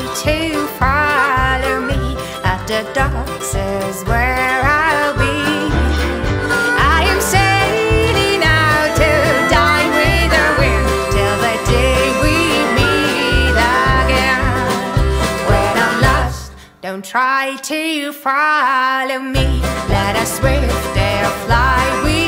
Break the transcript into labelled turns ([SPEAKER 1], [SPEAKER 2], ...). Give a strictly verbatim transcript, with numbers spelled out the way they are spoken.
[SPEAKER 1] to follow me. After dark says where I'll be. I am sailing out to dine with the wind till the day we meet again. When I'm lost, don't try to follow me. Let us swift air fly. We